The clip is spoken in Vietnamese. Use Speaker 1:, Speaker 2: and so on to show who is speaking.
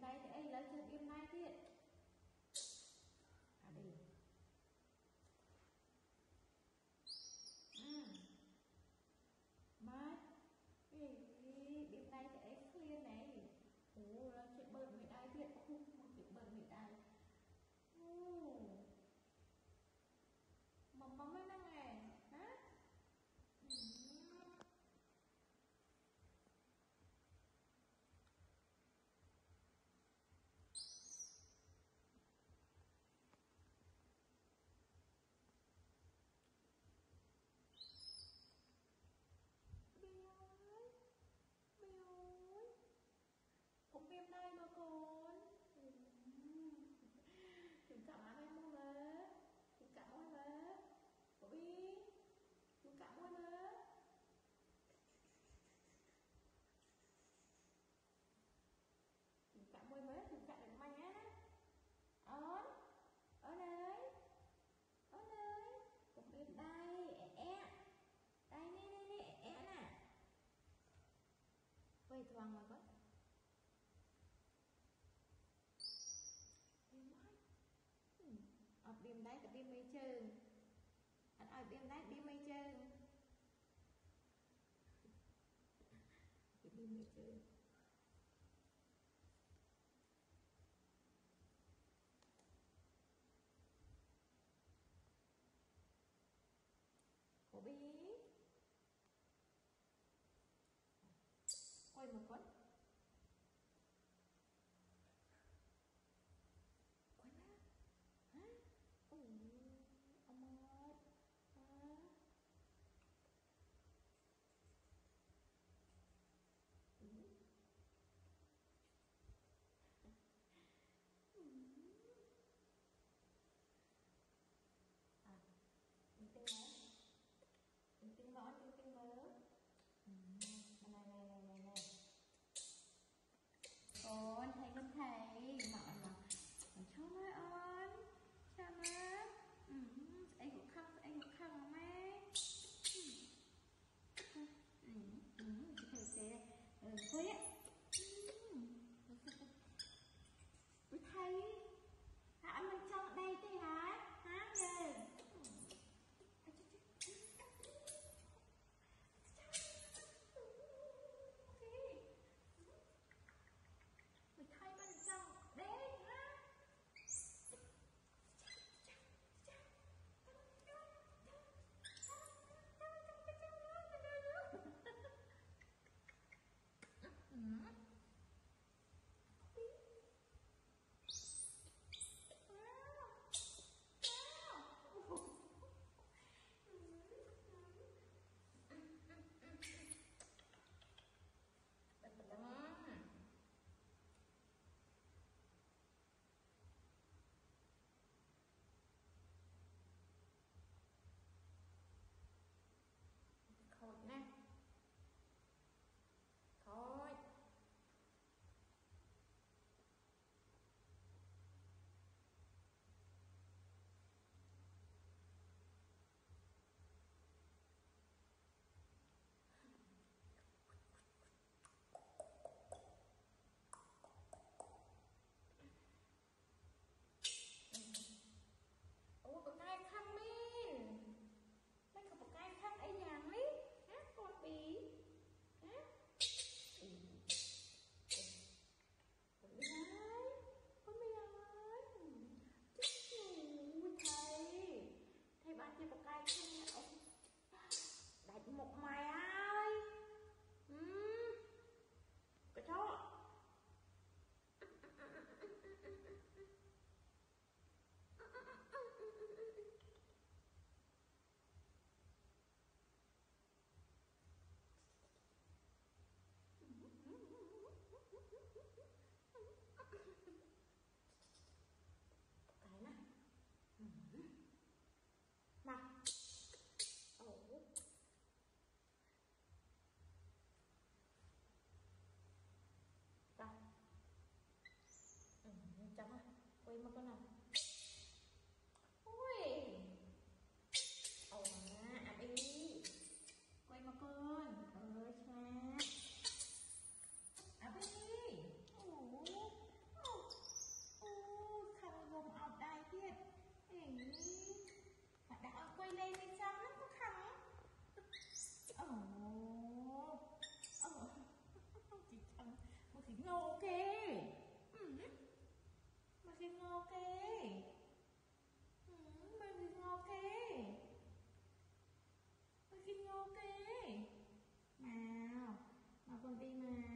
Speaker 1: bìm này thì ấy lấy cho bìm này thiệt à đi mai bìm này thì ấy clear này ồ là chuyện bẩn người ai thiệt không một chuyện bẩn người ai mama mana nggak? Hah? Cũng viêm đây mà con. Đừng cảm ơn em mua về. Đừng cảm ơn về. Bobby. Đừng cảm ơn về. Đừng cảm ơn về. Đừng cảm ơn mày á. Ơn. Ở đây. Ở đây. Cũng viêm đây. Đây nè. Quay thoáng mà con. Ở bìm đấy cái bìm mây trơn anh ở bìm đấy bìm mây trơn cái bìm mây trơn cô bí quay một con quay má hả ông ơi tinh tinh mỡ này con thấy mỡ mà cho má ơn cho má anh cũng không má thử xe quế tôi thấy hả mình trong đây thì hả rồi mình thấy mình trong đây hả khôi nè khôi ủa có cái khăn min mấy có một cái khăn ấy nhàng ấy hả con bị hả con bị ơi chú thầy bạn chỉ một cái khăn đánh một mày ai cái chó cái này nào ồ đâu chấm rồi quay một con nào ui ồ đi quay một con ơi cha đi ồ Kim Ngô kìa. Bên Kim Ngô kìa. Bên Kim Ngô kìa. Nào, con đi nào.